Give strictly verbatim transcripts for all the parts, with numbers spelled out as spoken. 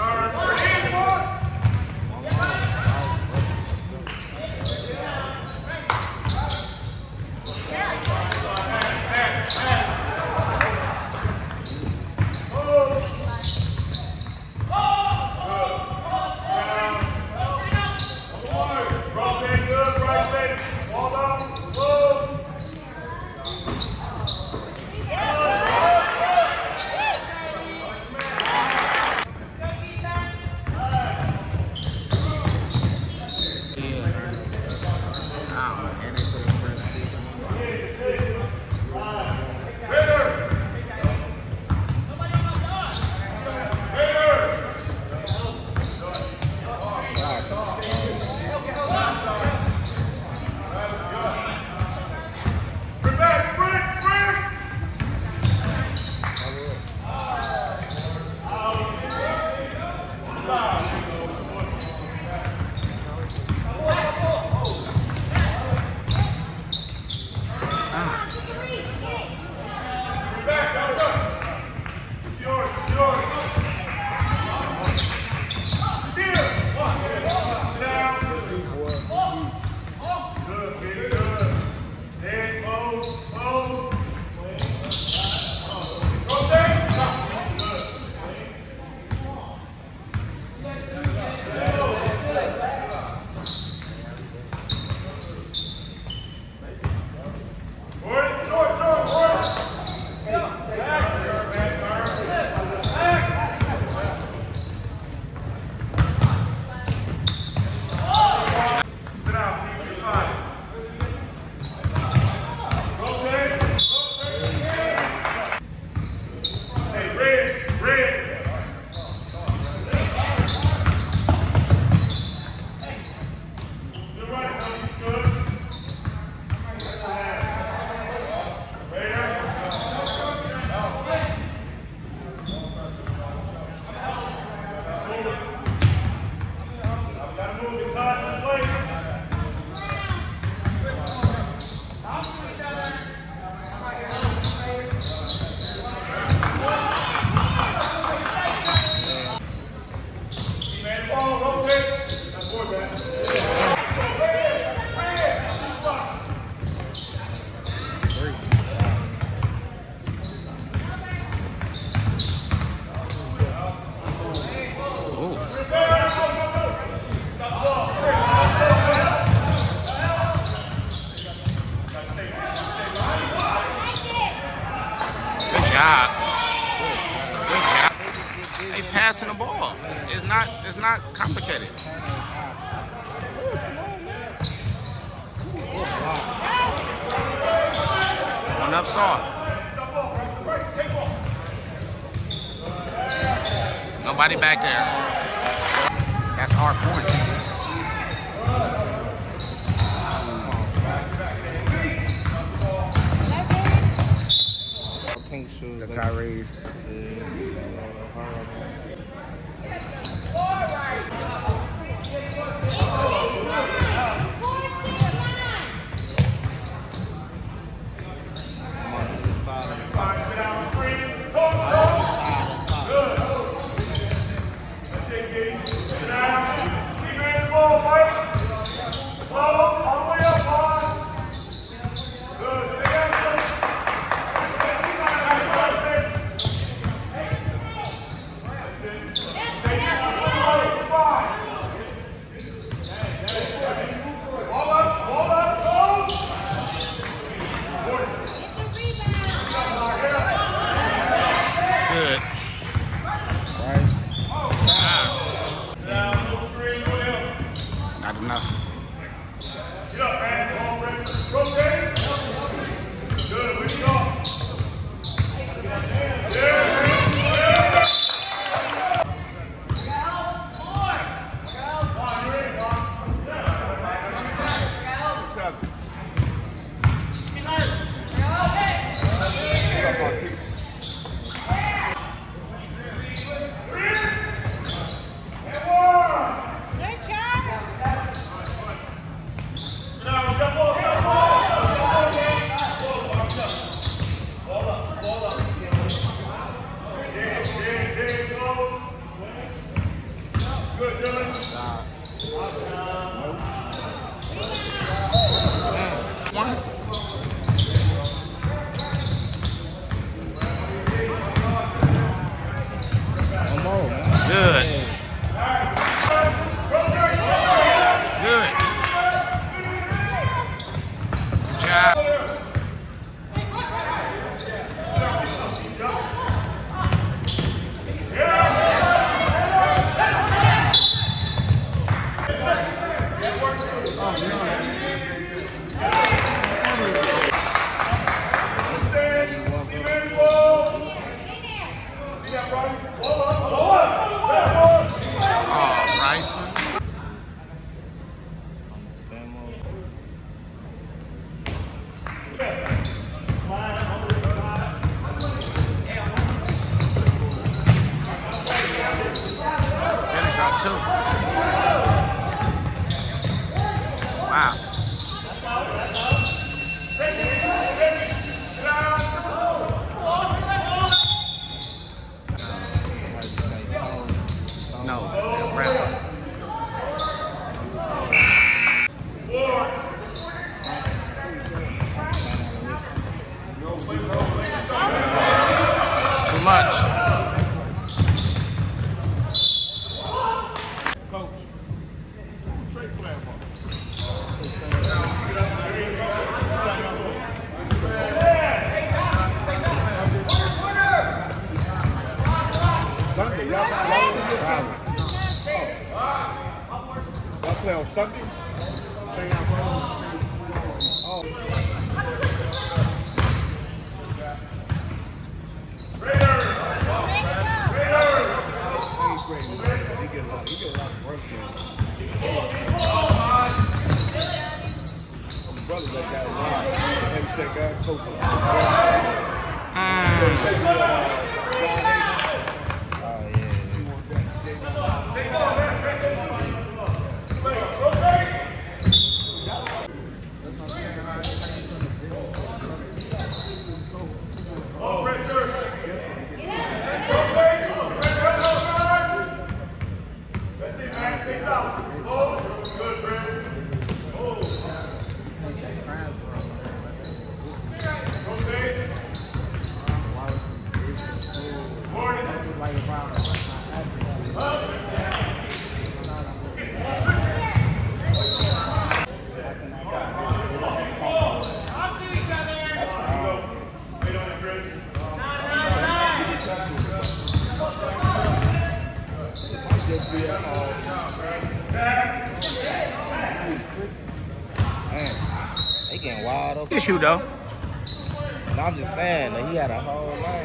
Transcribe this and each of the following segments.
Passing the ball. It's, it's not. It's not complicated. One up soft. Nobody back there. That's our point. The Kyrie's. Good. Good. Good job. Too. Wow. No, ref. Too much. Sunday, y'all play on Sunday? Oh. Raiders! Raiders! He's great, man. He get a lot, he get a lot of work in. My brother that guy, heavy set guy, coach. Man, they getting wild up. Issue though. And I'm just saying that he had a whole life.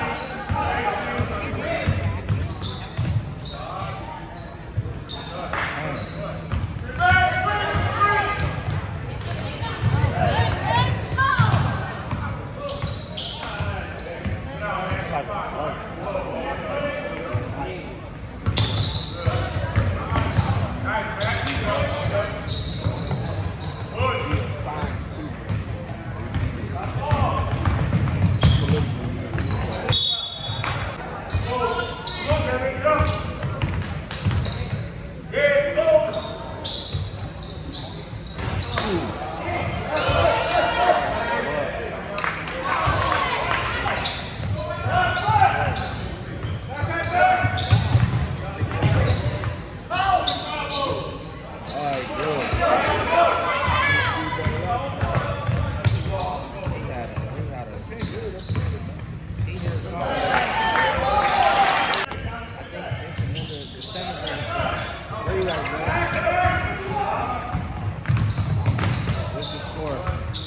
What's the score?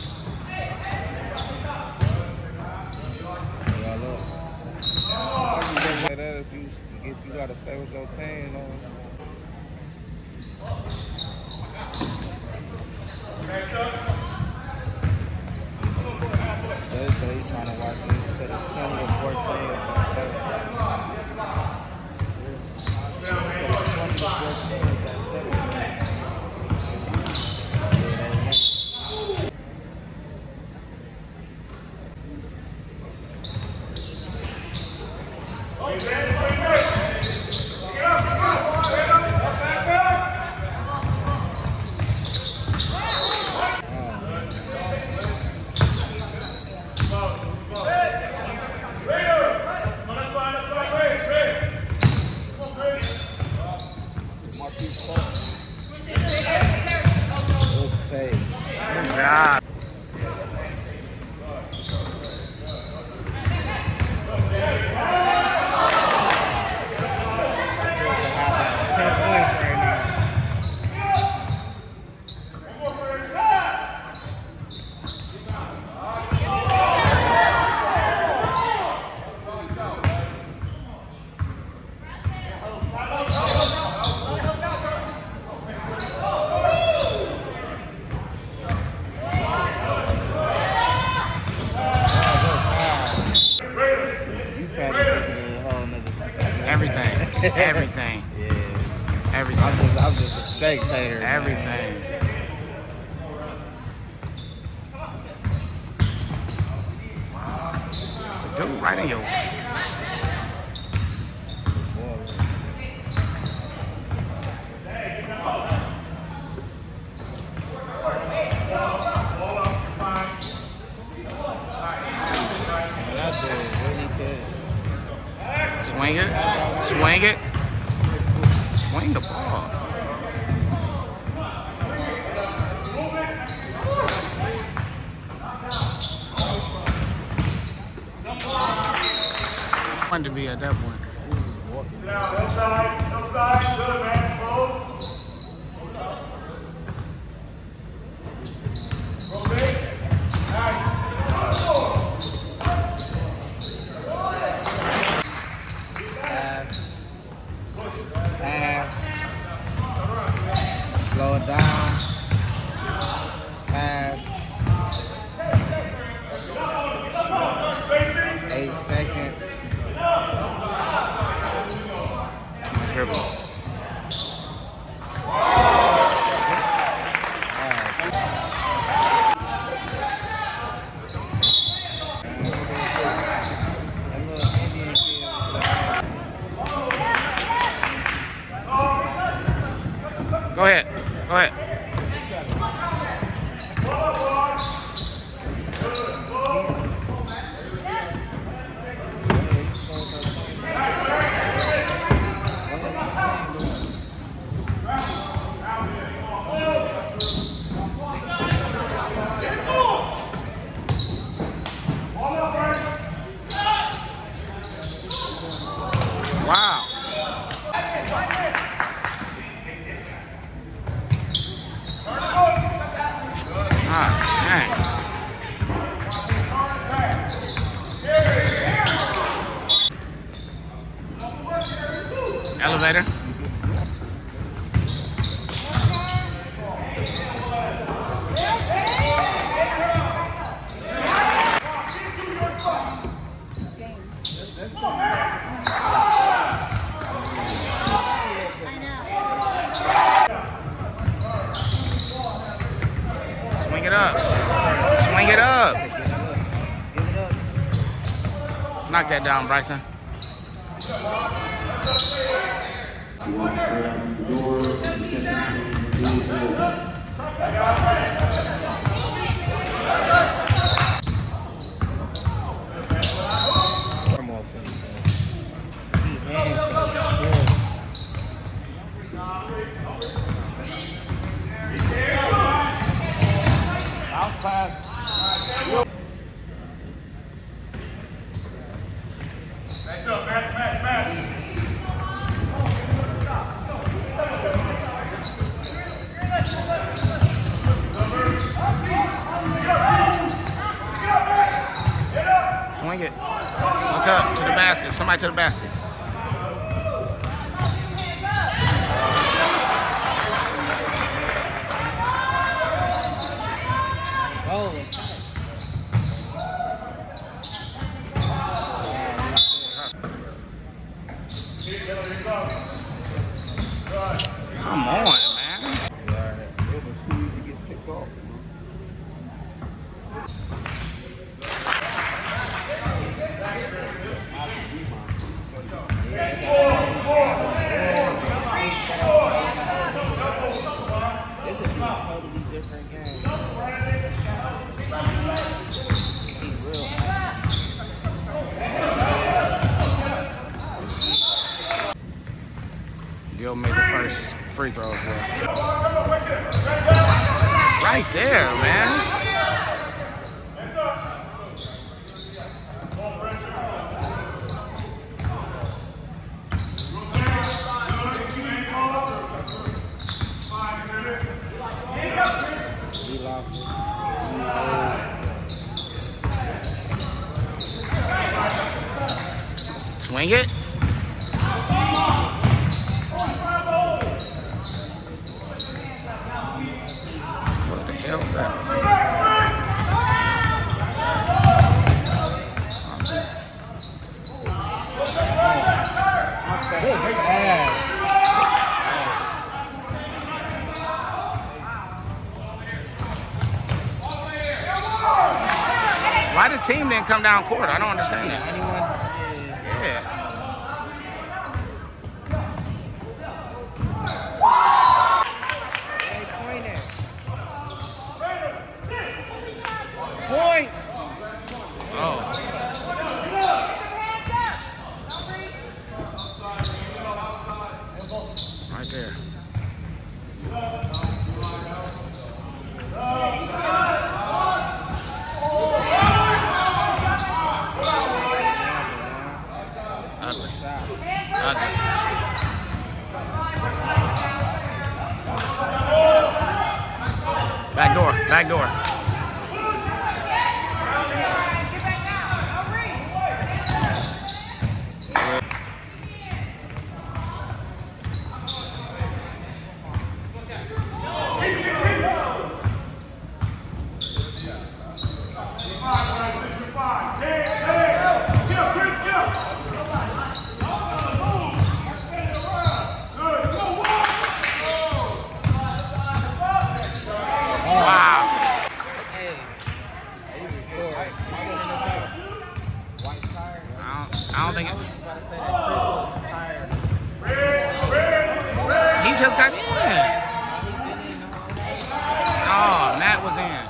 Yeah, look. Like that, if you if you gotta stay with your team, you know. Jay said he's trying to watch this. He said it's twenty or fourteen. twenty to fourteen. Good save. Good job. ten points right now. Everything. Everything. Yeah. Everything. I'm just, I'm just a spectator. Everything. It's a dude right in your. That dude really good. Swing it. Swing it. Swing the ball. Wanted to be at that point. Sit down, left side, left side, good man, close. Rotate, nice. Pass. Pass. Slow it down. Pass. Eight seconds. Dribble. Go ahead. Go ahead. Wow. Ah, dang. Elevator. Swing it up. Swing it up. Knock that down, Bryson. Match up, match, match, match. Swing it. Look up to the basket. Somebody to the basket. Oh, Come on, man. it was too easy to get picked off. This would be a totally different game. He's real happy. Gil made the first free throws were. Right there, man. Swing it. What the hell is that? Why the team didn't come down court? I don't understand that. Yeah. Point. Oh. Right there. Ugly. Ugly. Back door. Back door. I don't think it. He just got in. Oh, Matt was in.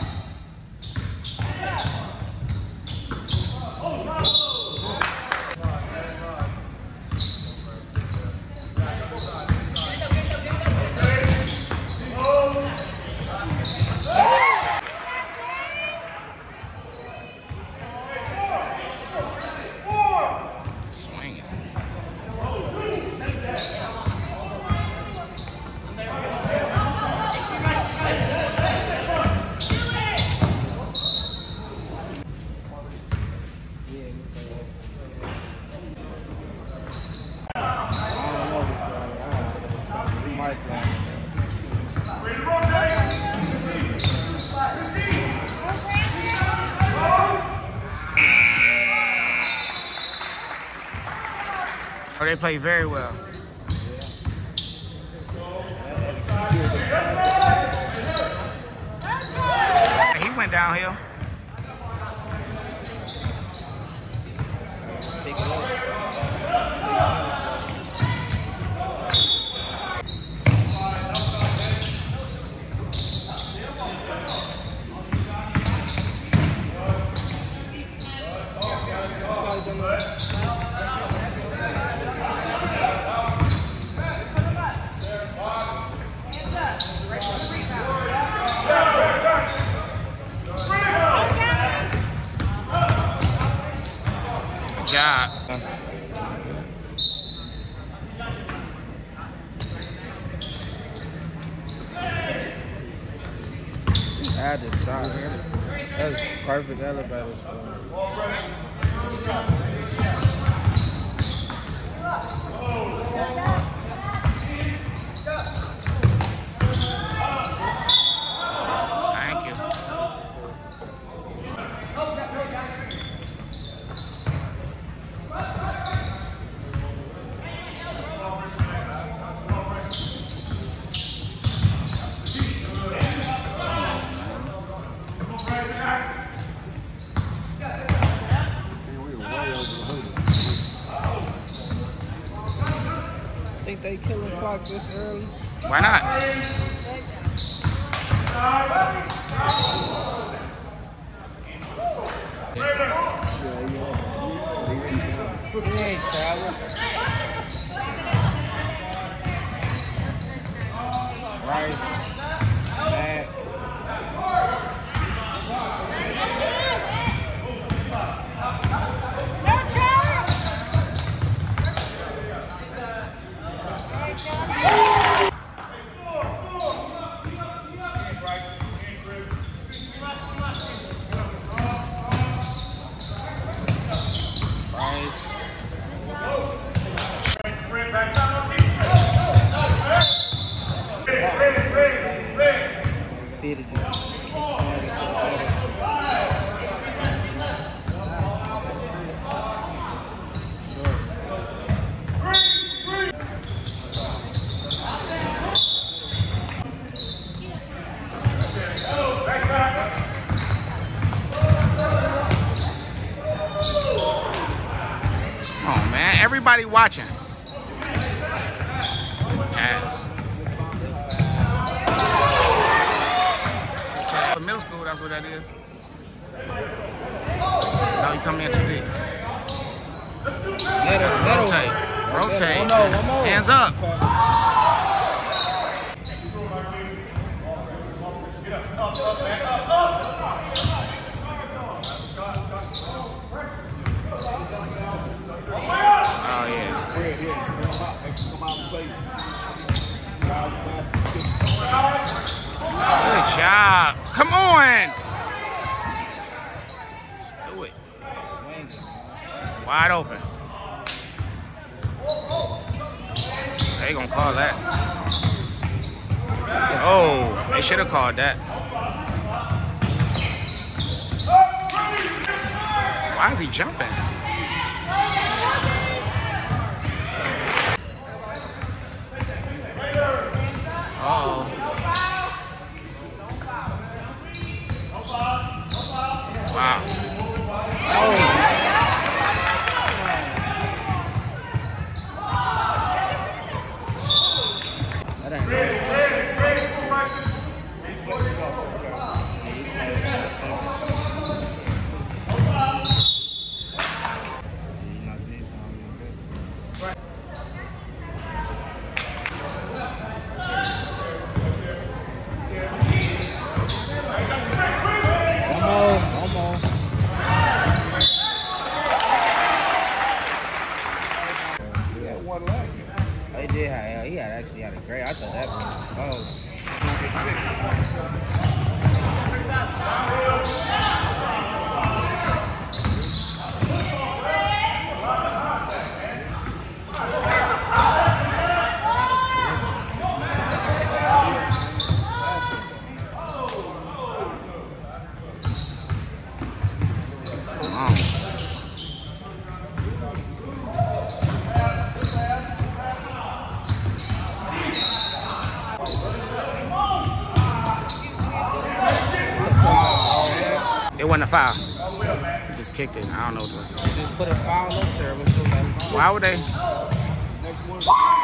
Oh, they play very well. He went downhill. Good job. I had to stop. That's perfect elevator stuff. Thank you. Think they killing clock this early? Why not? He ain't traveling. Beat it. Oh man, everybody watching. Ass. For middle school, that's what that is. No, you come in too deep. Get him, get him. Rotate. Rotate. One more, one more. Hands up. Oh, yes. Good job. Come on. Let's do it. Wide open. They gonna call that. Oh, they should have called that. Why is he jumping? Uh-oh. Wow. Oh. That ain't right. He did have, he had actually had a great. I thought that was oh. It wasn't a foul. He just kicked it. I don't know what the Just put a foul up there. Why would they?